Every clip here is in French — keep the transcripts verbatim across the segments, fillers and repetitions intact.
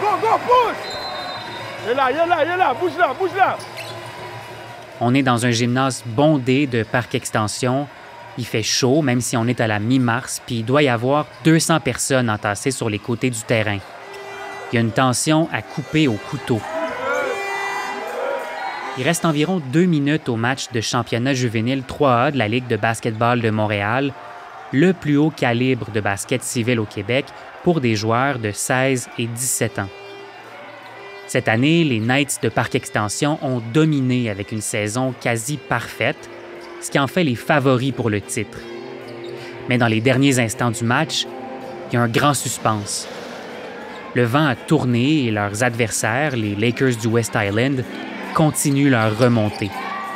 go, push! Il est là, il est là, il est là, bouge là, bouge là! On est dans un gymnase bondé de Parc Extension. Il fait chaud, même si on est à la mi-mars, puis il doit y avoir deux cents personnes entassées sur les côtés du terrain. Il y a une tension à couper au couteau. Il reste environ deux minutes au match de championnat juvénile trois A de la Ligue de basketball de Montréal, le plus haut calibre de basket civil au Québec pour des joueurs de seize et dix-sept ans. Cette année, les Knights de Parc Extension ont dominé avec une saison quasi parfaite, ce qui en fait les favoris pour le titre. Mais dans les derniers instants du match, il y a un grand suspense. Le vent a tourné et leurs adversaires, les Lakers du West Island, continuent leur remontée.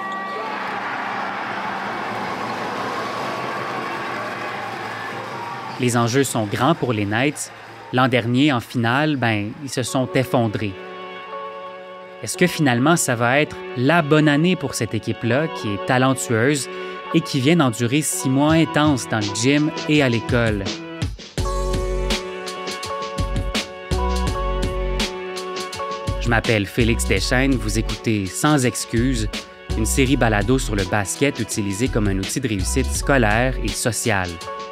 Les enjeux sont grands pour les Knights. L'an dernier, en finale, ben, ils se sont effondrés. Est-ce que finalement, ça va être la bonne année pour cette équipe-là, qui est talentueuse et qui vient d'endurer six mois intenses dans le gym et à l'école? Je m'appelle Félix Deschênes, vous écoutez Sans excuses, une série balado sur le basket utilisée comme un outil de réussite scolaire et sociale.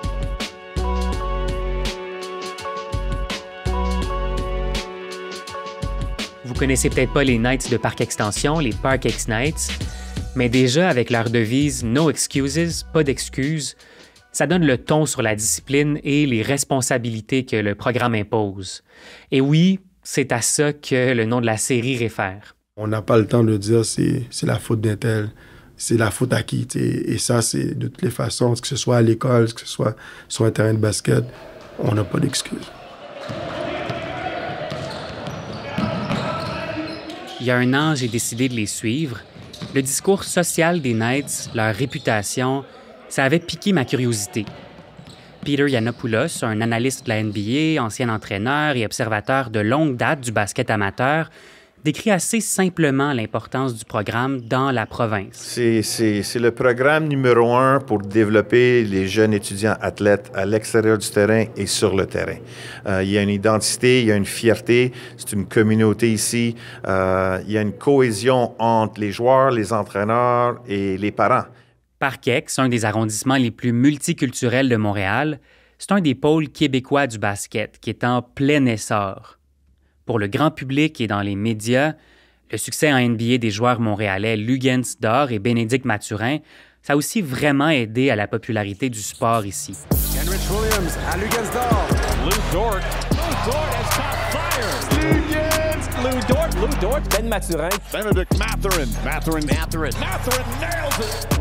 Vous connaissez peut-être pas les Knights de Parc Extension, les Park X Knights, mais déjà avec leur devise « No excuses », pas d'excuses, ça donne le ton sur la discipline et les responsabilités que le programme impose. Et oui, c'est à ça que le nom de la série réfère. On n'a pas le temps de dire c'est, c'est la faute d'un tel, c'est la faute à qui. T'sais. Et ça, c'est de toutes les façons, que ce soit à l'école, que ce soit sur un terrain de basket, on n'a pas d'excuses. Il y a un an, j'ai décidé de les suivre. Le discours social des Knights, leur réputation, ça avait piqué ma curiosité. Peter Yiannopoulos, un analyste de la N B A, ancien entraîneur et observateur de longue date du basket amateur, décrit assez simplement l'importance du programme dans la province. C'est, c'est, c'est le programme numéro un pour développer les jeunes étudiants athlètes à l'extérieur du terrain et sur le terrain. Euh, il y a une identité, il y a une fierté, c'est une communauté ici. Euh, il y a une cohésion entre les joueurs, les entraîneurs et les parents. Parc-Ex, un des arrondissements les plus multiculturels de Montréal, c'est un des pôles québécois du basket qui est en plein essor. Pour le grand public et dans les médias, le succès en N B A des joueurs montréalais Luguentz Dort et Bénédicte Mathurin, ça a aussi vraiment aidé à la popularité du sport ici. Kenrich Williams à Luguentz Dort. Lou Dort. Lou Dort has caught fire. Luguentz. Lou Dort. Lou Dort. Ben Mathurin. Benedict Mathurin. Mathurin. Mathurin. Mathurin nails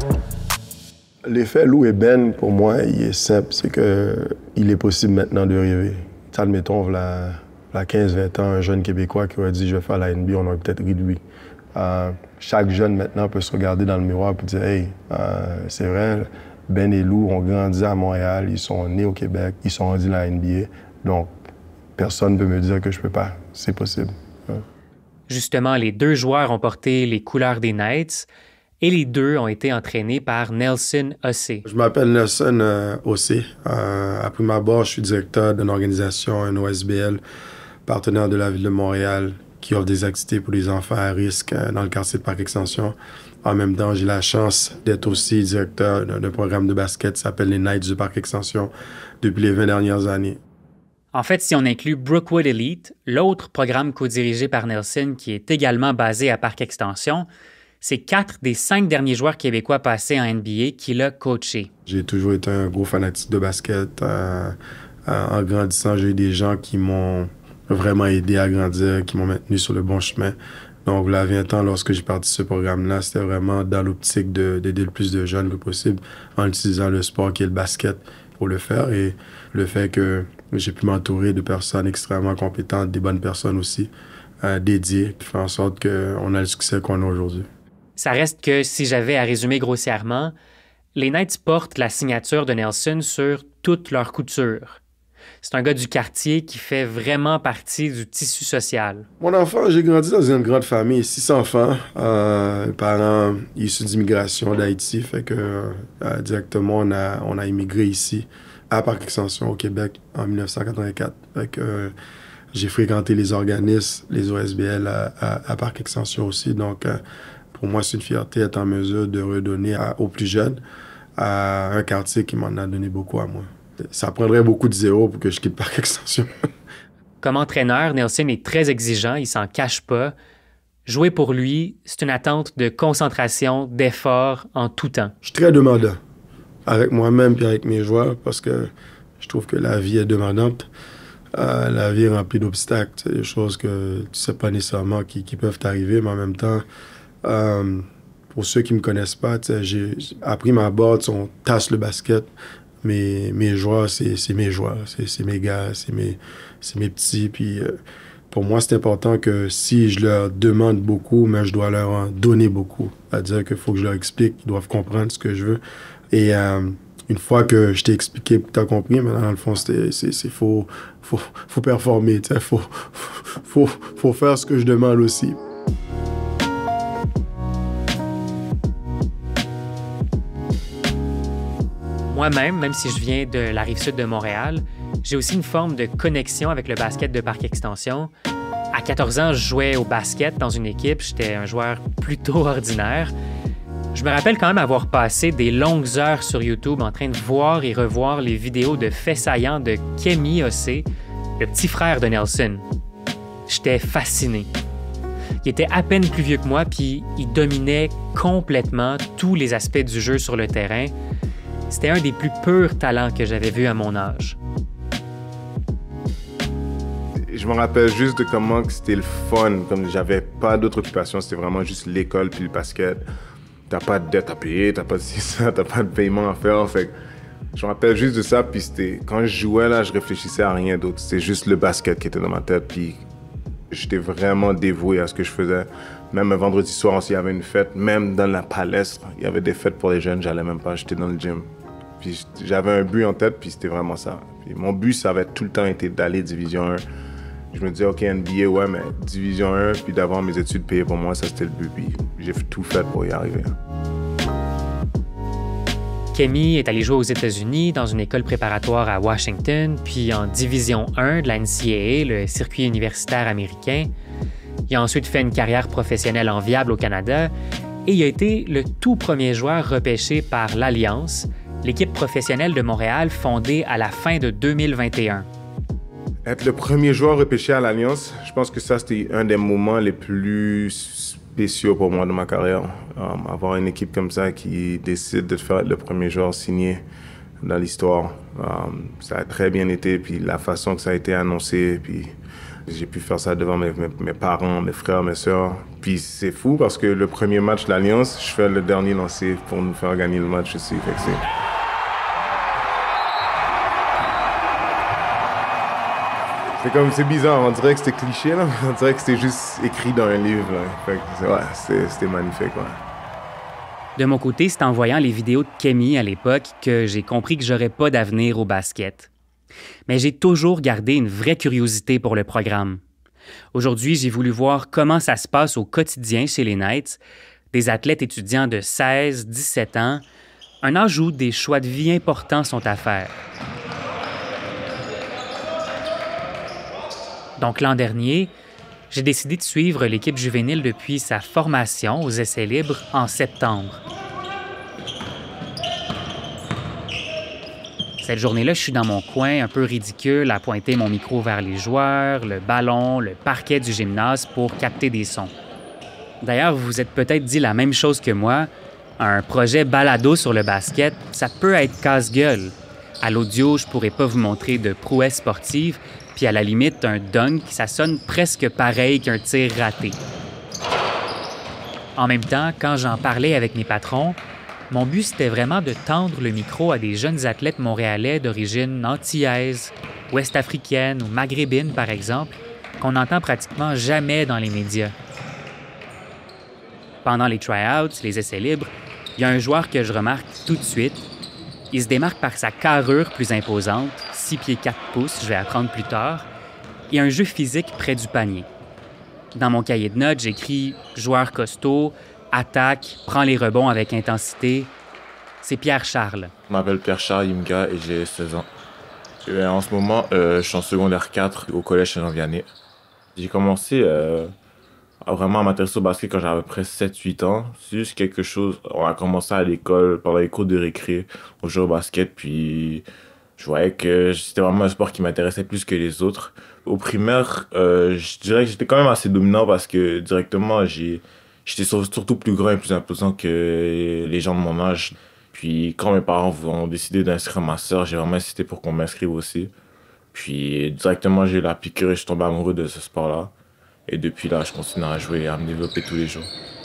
it. L'effet Lou et Ben, pour moi, il est simple. C'est qu'il est possible maintenant de rêver. Admettons, voilà... À quinze vingt ans, un jeune Québécois qui aurait dit « je vais faire la N B A », on aurait peut-être ri de lui. Euh, chaque jeune maintenant peut se regarder dans le miroir et dire « hey, euh, c'est vrai, Ben et Lou ont grandi à Montréal, ils sont nés au Québec, ils sont rendus à la N B A, donc personne ne peut me dire que je peux pas, c'est possible. Ouais. » Justement, les deux joueurs ont porté les couleurs des Knights et les deux ont été entraînés par Nelson Ossé. Je m'appelle Nelson euh, Ossé. Euh, à prime abord, je suis directeur d'une organisation, un O S B L, partenaire de la Ville de Montréal, qui offre des activités pour les enfants à risque euh, dans le quartier de Parc Extension. En même temps, j'ai la chance d'être aussi directeur d'un, d'un programme de basket qui s'appelle les Knights du Parc Extension depuis les vingt dernières années. En fait, si on inclut Brookwood Elite, l'autre programme co-dirigé par Nelson qui est également basé à Parc Extension, c'est quatre des cinq derniers joueurs québécois passés en N B A qu'il a coaché. J'ai toujours été un gros fanatique de basket. Euh, euh, en grandissant, j'ai eu des gens qui m'ont vraiment aidé à grandir, qui m'ont maintenu sur le bon chemin. Donc, là, vingt ans, lorsque j'ai parti de ce programme-là, c'était vraiment dans l'optique de, d'aider le plus de jeunes que possible en utilisant le sport qui est le basket pour le faire. Et le fait que j'ai pu m'entourer de personnes extrêmement compétentes, des bonnes personnes aussi, euh, dédiées, qui fait en sorte qu'on a le succès qu'on a aujourd'hui. Ça reste que, si j'avais à résumer grossièrement, les Knights portent la signature de Nelson sur toute leur couture. C'est un gars du quartier qui fait vraiment partie du tissu social. Mon enfant, j'ai grandi dans une grande famille, six enfants, euh, parents issus d'immigration d'Haïti, fait que euh, directement on a, on a immigré ici à Parc Extension au Québec en dix-neuf cent quatre-vingt-quatre. Fait que j'ai fréquenté les organismes, les O S B L à, à, à Parc Extension aussi. Donc, euh, pour moi, c'est une fierté d'être en mesure de redonner à, aux plus jeunes, à un quartier qui m'en a donné beaucoup à moi. Ça prendrait beaucoup de zéro pour que je quitte Parc Extension. Comme entraîneur, Nelson est très exigeant, il s'en cache pas. Jouer pour lui, c'est une attente de concentration, d'effort en tout temps. Je suis très demandant avec moi-même et avec mes joueurs parce que je trouve que la vie est demandante. Euh, la vie est remplie d'obstacles, c'est des choses que tu ne sais pas nécessairement qui, qui peuvent t'arriver, mais en même temps, euh, pour ceux qui ne me connaissent pas, j'ai appris ma botte, on tasse le basket. Mes, mes joueurs, c'est mes joueurs, c'est mes gars, c'est mes, mes petits. Puis euh, pour moi, c'est important que si je leur demande beaucoup, mais je dois leur en donner beaucoup. C'est-à-dire qu'il faut que je leur explique, ils doivent comprendre ce que je veux. Et euh, une fois que je t'ai expliqué, que tu as compris, maintenant, dans le fond, c'est faut, faut, faut performer, il faut, faut, faut faire ce que je demande aussi. Moi-même, même si je viens de la Rive-Sud de Montréal, j'ai aussi une forme de connexion avec le basket de Parc Extension. À quatorze ans, je jouais au basket dans une équipe. J'étais un joueur plutôt ordinaire. Je me rappelle quand même avoir passé des longues heures sur YouTube en train de voir et revoir les vidéos de faits saillants de Kemi Ossé, le petit frère de Nelson. J'étais fasciné. Il était à peine plus vieux que moi, puis il dominait complètement tous les aspects du jeu sur le terrain. C'était un des plus purs talents que j'avais vu à mon âge. Je me rappelle juste de comment c'était le fun. Comme j'avais pas d'autre occupation, c'était vraiment juste l'école puis le basket. T'as pas de dette à payer, t'as pas de ça, t'as pas de paiement à faire. Fait que je me rappelle juste de ça. Puis c'était quand je jouais là, je réfléchissais à rien d'autre. C'était juste le basket qui était dans ma tête. Puis j'étais vraiment dévoué à ce que je faisais. Même un vendredi soir, aussi, il y avait une fête. Même dans la palestre, il y avait des fêtes pour les jeunes. J'allais même pas, j'étais dans le gym. Puis j'avais un but en tête, puis c'était vraiment ça. Puis mon but, ça avait tout le temps été d'aller Division un. Je me disais, OK, N B A, ouais, mais Division un, puis d'avoir mes études payées pour moi, ça, c'était le but. Puis j'ai tout fait pour y arriver. Kemi est allé jouer aux États-Unis dans une école préparatoire à Washington, puis en Division un de la N C A A, le circuit universitaire américain. Il a ensuite fait une carrière professionnelle enviable au Canada et il a été le tout premier joueur repêché par l'Alliance, l'équipe professionnelle de Montréal fondée à la fin de deux mille vingt et un. Être le premier joueur repêché à l'Alliance, je pense que ça, c'était un des moments les plus spéciaux pour moi de ma carrière. Um, avoir une équipe comme ça qui décide de faire être le premier joueur signé dans l'histoire, um, ça a très bien été. Puis la façon que ça a été annoncé, puis j'ai pu faire ça devant mes, mes, mes parents, mes frères, mes sœurs. Puis c'est fou parce que le premier match de l'Alliance, je fais le dernier lancé pour nous faire gagner le match aussi. Fait que c'est... C'est comme, c'est bizarre, on dirait que c'était cliché, là. On dirait que c'était juste écrit dans un livre, là. Fait que, ouais, c'était magnifique, ouais. De mon côté, c'est en voyant les vidéos de Kemi à l'époque que j'ai compris que j'aurais pas d'avenir au basket. Mais j'ai toujours gardé une vraie curiosité pour le programme. Aujourd'hui, j'ai voulu voir comment ça se passe au quotidien chez les Knights, des athlètes étudiants de seize, dix-sept ans, un âge où des choix de vie importants sont à faire. Donc l'an dernier, j'ai décidé de suivre l'équipe juvénile depuis sa formation aux essais libres en septembre. Cette journée-là, je suis dans mon coin, un peu ridicule, à pointer mon micro vers les joueurs, le ballon, le parquet du gymnase pour capter des sons. D'ailleurs, vous vous êtes peut-être dit la même chose que moi. Un projet balado sur le basket, ça peut être casse-gueule. À l'audio, je pourrais pas vous montrer de prouesse sportive, puis à la limite, un dunk, ça sonne presque pareil qu'un tir raté. En même temps, quand j'en parlais avec mes patrons, mon but, c'était vraiment de tendre le micro à des jeunes athlètes montréalais d'origine antillaise, ouest-africaine ou maghrébine, par exemple, qu'on n'entend pratiquement jamais dans les médias. Pendant les try-outs, les essais libres, il y a un joueur que je remarque tout de suite. Il se démarque par sa carrure plus imposante, six pieds quatre pouces, je vais apprendre plus tard, et un jeu physique près du panier. Dans mon cahier de notes, j'écris « joueur costaud », « attaque », « prend les rebonds avec intensité ». C'est Pierre Charles. Je m'appelle Pierre Charles Yimga et j'ai seize ans. Et en ce moment, euh, je suis en secondaire quatre au collège Saint-Jean-Vianney. J'ai commencé euh, à vraiment m'intéresser au basket quand j'avais à peu près sept huit ans. C'est juste quelque chose, on a commencé à l'école, pendant les cours de récré, on jouait au basket, puis je voyais que c'était vraiment un sport qui m'intéressait plus que les autres. Au primaire, euh, je dirais que j'étais quand même assez dominant parce que directement, j'ai, j'étais surtout plus grand et plus imposant que les gens de mon âge. Puis quand mes parents ont décidé d'inscrire ma sœur, j'ai vraiment insisté pour qu'on m'inscrive aussi. Puis directement, j'ai eu la piqûre et je suis tombé amoureux de ce sport-là. Et depuis là, je continue à jouer et à me développer tous les jours.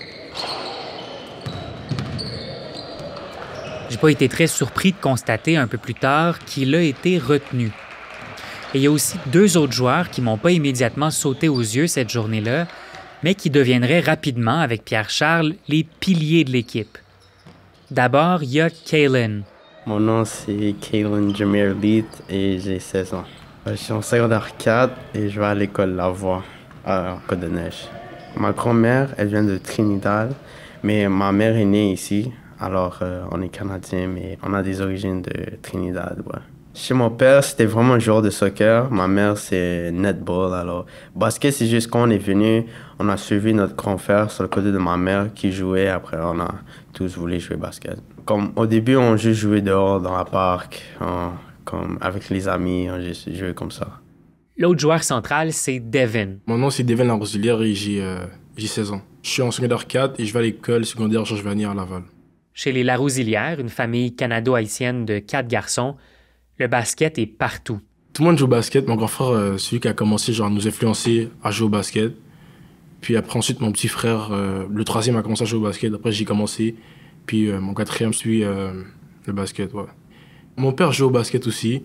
J'ai pas été très surpris de constater un peu plus tard qu'il a été retenu. Et il y a aussi deux autres joueurs qui m'ont pas immédiatement sauté aux yeux cette journée-là, mais qui deviendraient rapidement, avec Pierre-Charles, les piliers de l'équipe. D'abord, il y a Kalen. Mon nom, c'est Kalen Jameer Leith et j'ai seize ans. Je suis en secondaire quatre et je vais à l'école La Voie, à Côte-de-Neige. Ma grand-mère, elle vient de Trinidad, mais ma mère est née ici. Alors, euh, on est Canadien, mais on a des origines de Trinidad, ouais. Chez mon père, c'était vraiment un joueur de soccer. Ma mère, c'est netball. Alors, basket, c'est juste quand on est venu, on a suivi notre grand frère sur le côté de ma mère qui jouait. Après, on a tous voulu jouer basket. Comme au début, on juste jouait dehors, dans la parc, on, comme avec les amis, on juste jouait comme ça. L'autre joueur central, c'est Devin. Mon nom, c'est Devin Larosilière et j'ai, euh, j'ai seize ans. Je suis en secondaire quatre et je vais à l'école secondaire Georges-Vanier à Laval. Chez les Larousillières, une famille canado-haïtienne de quatre garçons, le basket est partout. Tout le monde joue au basket. Mon grand frère, euh, celui qui a commencé genre, à nous influencer à jouer au basket. Puis après, ensuite, mon petit frère, euh, le troisième, a commencé à jouer au basket. Après, j'ai commencé. Puis euh, mon quatrième suit euh, le basket, ouais. Mon père joue au basket aussi.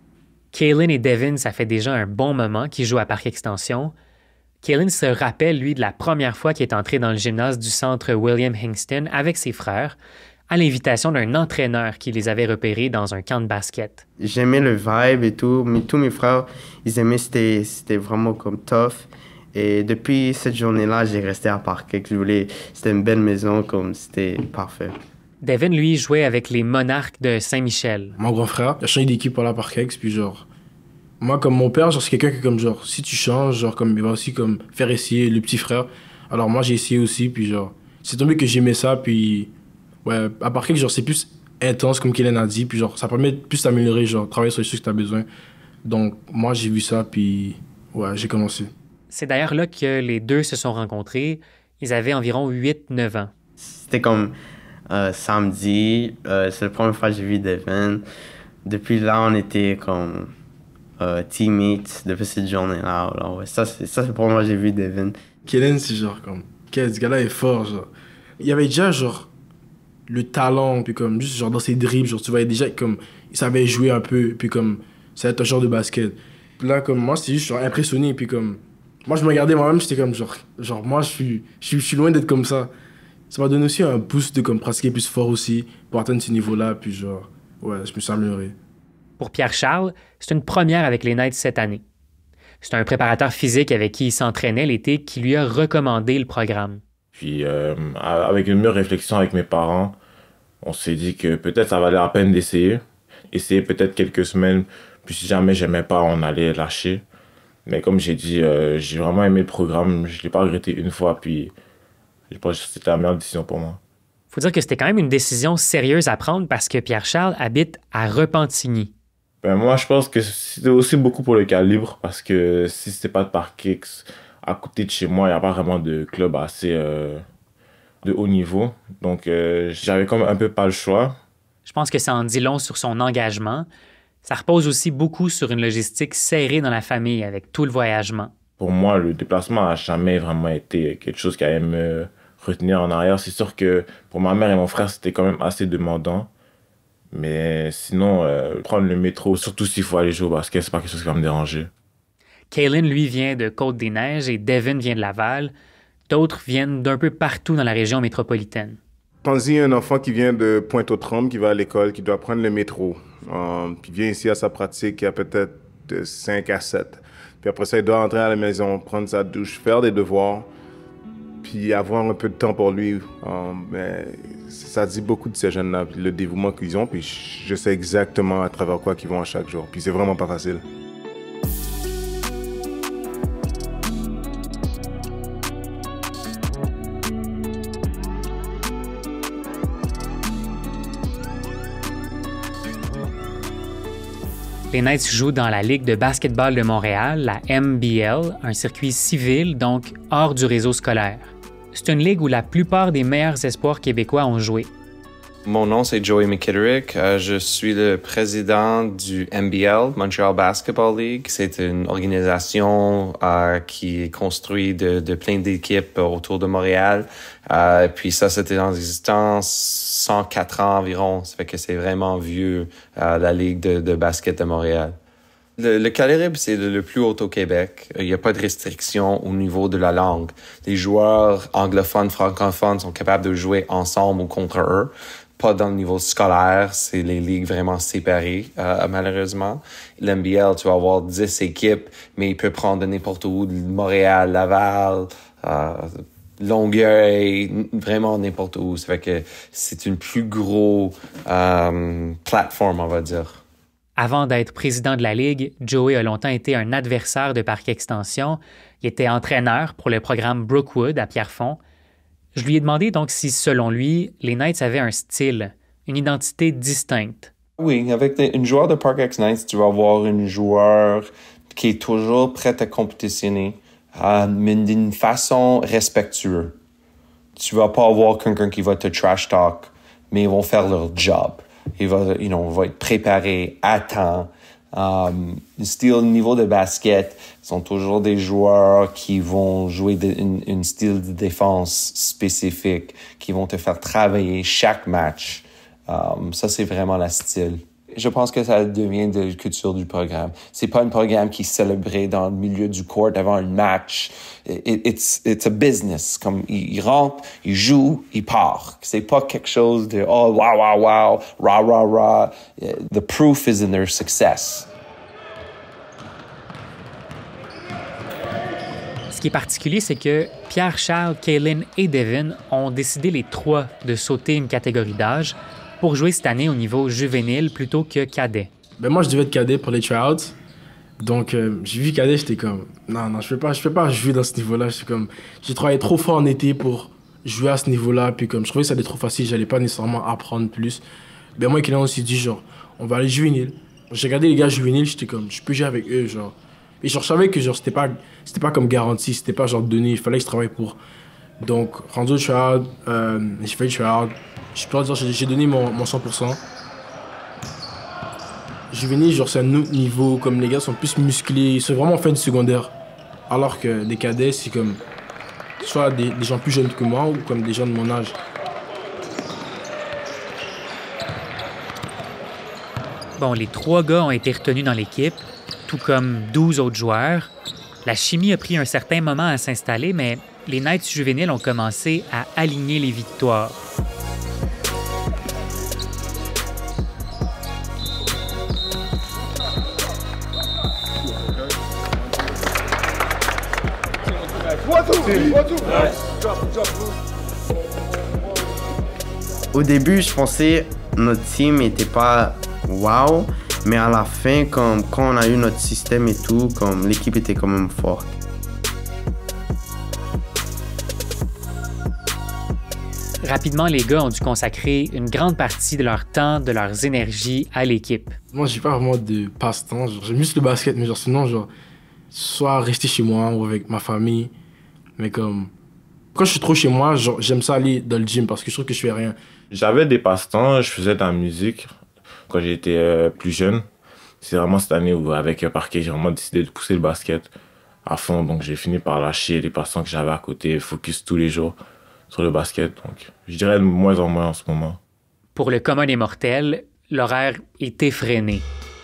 Kalen et Devin, ça fait déjà un bon moment qu'ils jouent à Parc Extension. Kalen se rappelle, lui, de la première fois qu'il est entré dans le gymnase du centre William Hingston avec ses frères, à l'invitation d'un entraîneur qui les avait repérés dans un camp de basket. J'aimais le vibe et tout, mais tous mes frères, ils aimaient, c'était, c'était vraiment comme tough. Et depuis cette journée-là, j'ai resté à Parquet. Je voulais, c'était une belle maison, comme c'était parfait. Devin, lui, jouait avec les Monarques de Saint-Michel. Mon grand frère, il a changé d'équipe à la Parquet, puis genre, moi, comme mon père, genre, c'est quelqu'un qui, comme, genre, si tu changes, genre, comme, il va aussi, comme, faire essayer le petit frère. Alors moi, j'ai essayé aussi, puis genre, c'est tombé que j'aimais ça, puis ouais, à part que genre c'est plus intense comme Kellen a dit, puis genre ça permet de plus t'améliorer, genre travailler sur les choses que t'as besoin. Donc moi j'ai vu ça, puis ouais, j'ai commencé. C'est d'ailleurs là que les deux se sont rencontrés. Ils avaient environ huit neuf ans. C'était comme euh, samedi, euh, c'est la première fois que j'ai vu Devin. Depuis là, on était comme euh, teammates depuis cette journée-là. Alors ouais, ça c'est ça c'est la première fois que j'ai vu Devin. Kellen, c'est genre comme, quel ce gars-là est fort, genre. Il y avait déjà genre le talent, puis comme juste genre dans ses dribbles, genre tu voyais déjà comme il savait jouer un peu, puis comme c'est un genre de basket. Puis là comme moi c'était juste genre impressionné, puis comme moi je me regardais moi-même, j'étais comme genre genre moi je suis je suis je suis loin d'être comme ça. Ça m'a donné aussi un boost de comme pratiquer plus fort aussi pour atteindre ce niveau-là, puis genre ouais, je me suis amélioré. Pour Pierre-Charles, c'est une première avec les Knights cette année. C'est un préparateur physique avec qui il s'entraînait l'été qui lui a recommandé le programme. Puis euh, avec une meilleure réflexion avec mes parents, on s'est dit que peut-être ça valait la peine d'essayer. Essayer peut-être quelques semaines, puis si jamais j'aimais pas, on allait lâcher. Mais comme j'ai dit, euh, j'ai vraiment aimé le programme, je l'ai pas regretté une fois, puis je pense que c'était la meilleure décision pour moi. Faut dire que c'était quand même une décision sérieuse à prendre parce que Pierre-Charles habite à Repentigny. Ben moi, je pense que c'était aussi beaucoup pour le calibre, parce que si c'était pas de parquet à côté de chez moi, il n'y a pas vraiment de club assez euh, de haut niveau. Donc, euh, j'avais comme un peu pas le choix. Je pense que ça en dit long sur son engagement. Ça repose aussi beaucoup sur une logistique serrée dans la famille avec tout le voyagement. Pour moi, le déplacement n'a jamais vraiment été quelque chose qui allait me retenir en arrière. C'est sûr que pour ma mère et mon frère, c'était quand même assez demandant. Mais sinon, euh, prendre le métro, surtout s'il faut aller jouer au basket, c'est pas quelque chose qui va me déranger. Kalen, lui, vient de Côte-des-Neiges et Devin vient de Laval. D'autres viennent d'un peu partout dans la région métropolitaine. Pensez à un enfant qui vient de Pointe-aux-Trembles, qui va à l'école, qui doit prendre le métro, euh, puis vient ici à sa pratique, qui a peut-être de cinq à sept. Puis après ça, il doit entrer à la maison, prendre sa douche, faire des devoirs, puis avoir un peu de temps pour lui. Um, mais ça dit beaucoup de ces jeunes-là, le dévouement qu'ils ont, puis je sais exactement à travers quoi qu'ils vont à chaque jour. Puis c'est vraiment pas facile. Les Knights jouent dans la Ligue de basketball de Montréal, la M B L, un circuit civil, donc hors du réseau scolaire. C'est une ligue où la plupart des meilleurs espoirs québécois ont joué. Mon nom, c'est Joey McKitterick. Euh, je suis le président du M B L, Montreal Basketball League. C'est une organisation euh, qui est construite de, de plein d'équipes autour de Montréal. Euh, puis ça, c'était en existence cent quatre ans environ. Ça fait que c'est vraiment vieux, euh, la Ligue de, de basket de Montréal. Le, le calibre, c'est le, le plus haut au Québec. Il n'y a pas de restriction au niveau de la langue. Les joueurs anglophones, francophones sont capables de jouer ensemble ou contre eux. Pas dans le niveau scolaire, c'est les ligues vraiment séparées, euh, malheureusement. L'N B L, tu vas avoir dix équipes, mais il peut prendre n'importe où, Montréal, Laval, euh, Longueuil, vraiment n'importe où. Ça fait que c'est une plus grosse euh, plateforme, on va dire. Avant d'être président de la Ligue, Joey a longtemps été un adversaire de Parc Extension. Il était entraîneur pour le programme Brookwood à Pierrefonds. Je lui ai demandé donc si, selon lui, les Knights avaient un style, une identité distincte. Oui, avec une joueur de Park X Knights, tu vas avoir une joueur qui est toujours prête à compétitionner, euh, mais d'une façon respectueuse. Tu vas pas avoir quelqu'un qui va te trash talk, mais ils vont faire leur job. Ils vont, you know, vont être préparés à temps. Um, le style, le niveau de basket, sont toujours des joueurs qui vont jouer de, une, une style de défense spécifique, qui vont te faire travailler chaque match. Um, ça, c'est vraiment la style. Je pense que ça devient de la culture du programme. C'est pas un programme qui est célébré dans le milieu du court avant un match. It, it's, it's a business. Comme, il, il rentre, il joue, il part. C'est pas quelque chose de, oh, wow, wow, wow, rah, rah, rah. The proof is in their success. Ce qui est particulier, c'est que Pierre, Charles, Kaylin et Devin ont décidé les trois de sauter une catégorie d'âge pour jouer cette année au niveau juvénile plutôt que cadet. Ben moi, je devais être cadet pour les tryouts. Donc, euh, j'ai vu cadet, j'étais comme, non, non, je peux pas, je peux pas jouer dans ce niveau-là. J'étais comme, j'ai travaillé trop fort en été pour jouer à ce niveau-là. Puis comme, je trouvais que ça allait trop facile, j'allais pas nécessairement apprendre plus. Ben moi, Kaylin, on s'est dit, genre, on va aller juvénile. J'ai regardé les gars juvéniles, j'étais comme, je peux jouer avec eux, genre. Et genre, je savais que genre, c'était pas, c'était pas comme garanti, c'était pas genre donné, il fallait que je travaille pour. Donc, rendu au tryout, euh, j'ai fait le tryout. Je peux dire, j'ai donné mon, mon cent pour cent. Juvénile, genre, c'est un autre niveau, comme les gars sont plus musclés, c'est vraiment en fin de secondaire. Alors que les cadets, c'est comme, soit des, des gens plus jeunes que moi ou comme des gens de mon âge. Bon, les trois gars ont été retenus dans l'équipe, tout comme douze autres joueurs. La chimie a pris un certain moment à s'installer, mais les Knights juvéniles ont commencé à aligner les victoires. Au début, je pensais notre team n'était pas wow, mais à la fin, comme, quand on a eu notre système et tout, comme, l'équipe était quand même forte. Rapidement, les gars ont dû consacrer une grande partie de leur temps, de leurs énergies à l'équipe. Moi, j'ai pas vraiment de passe-temps. J'aime juste le basket, mais genre, sinon, genre, soit rester chez moi ou avec ma famille. Mais comme, quand je suis trop chez moi, genre, j'aime ça aller dans le gym parce que je trouve que je fais rien. J'avais des passe-temps, je faisais de la musique quand j'étais euh, plus jeune. C'est vraiment cette année où, avec un parquet, j'ai vraiment décidé de pousser le basket à fond. Donc, j'ai fini par lâcher les passe-temps que j'avais à côté, focus tous les jours sur le basket. Donc, je dirais de moins en moins en ce moment. Pour le commun des mortels, l'horaire est effréné.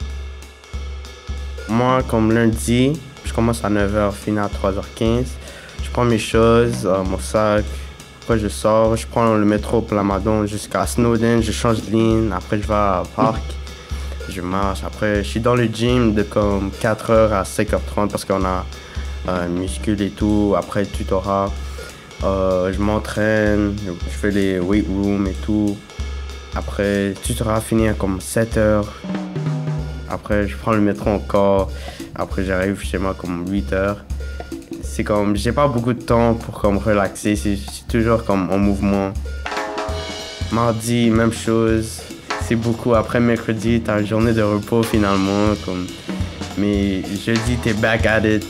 Moi, comme lundi, je commence à neuf heures, finis à trois heures quinze. Je prends mes choses, euh, mon sac. Après, je sors, je prends le métro pour Lamadon jusqu'à Snowden. Je change de ligne. Après, je vais à Parc. Je marche. Après, je suis dans le gym de comme quatre heures à cinq heures trente parce qu'on a euh, muscule et tout. Après, tutorat. Euh, je m'entraîne, je fais les weight rooms et tout. Après, tu seras fini à comme sept heures. Après, je prends le métro encore. Après, j'arrive chez moi comme huit heures. C'est comme, j'ai pas beaucoup de temps pour comme relaxer. C'est toujours comme en mouvement. Mardi, même chose. C'est beaucoup. Après mercredi, t'as une journée de repos finalement. Comme... Mais jeudi, t'es back at it.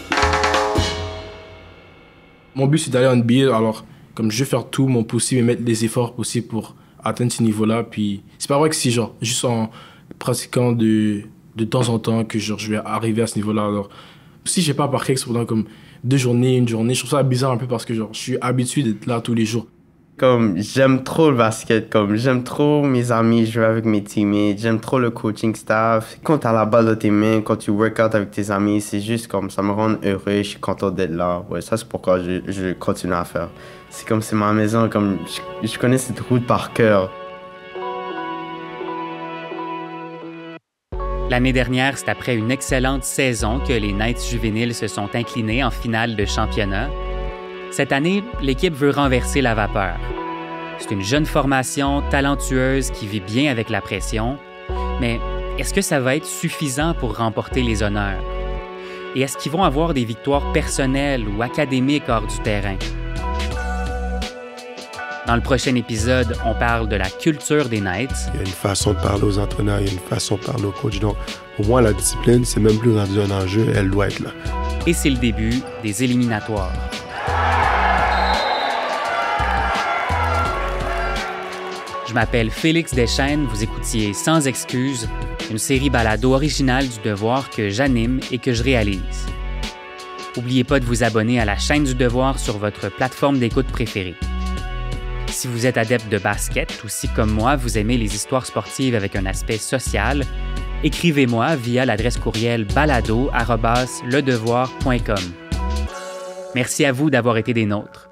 Mon but, c'est d'aller en N B A. Alors, comme je vais faire tout mon possible et mettre les efforts possibles pour atteindre ce niveau-là. Puis, c'est pas vrai que c'est genre juste en pratiquant de, de temps en temps que genre, je vais arriver à ce niveau-là. Alors, si j'ai pas parqué pendant comme deux journées, une journée, je trouve ça bizarre un peu parce que genre, je suis habitué d'être là tous les jours. Comme, j'aime trop le basket, comme, j'aime trop mes amis, jouer avec mes teammates, j'aime trop le coaching staff. Quand t'as la balle dans tes mains, quand tu work out avec tes amis, c'est juste comme, ça me rend heureux, je suis content d'être là. Ouais, ça c'est pourquoi je, je continue à faire. C'est comme, c'est ma maison, comme, je, je connais cette route par cœur. L'année dernière, c'est après une excellente saison que les Knights juvéniles se sont inclinés en finale de championnat. Cette année, l'équipe veut renverser la vapeur. C'est une jeune formation talentueuse qui vit bien avec la pression, mais est-ce que ça va être suffisant pour remporter les honneurs? Et est-ce qu'ils vont avoir des victoires personnelles ou académiques hors du terrain? Dans le prochain épisode, on parle de la culture des Knights. Il y a une façon de parler aux entraîneurs, il y a une façon de parler aux coachs. Donc, pour moi, la discipline, c'est même plus rendu un enjeu, elle doit être là. Et c'est le début des éliminatoires. Je m'appelle Félix Deschênes, vous écoutiez Sans excuses, une série balado originale du Devoir que j'anime et que je réalise. N'oubliez pas de vous abonner à la chaîne du Devoir sur votre plateforme d'écoute préférée. Si vous êtes adepte de basket ou si, comme moi, vous aimez les histoires sportives avec un aspect social, écrivez-moi via l'adresse courriel balado arobase ledevoir point com. Merci à vous d'avoir été des nôtres.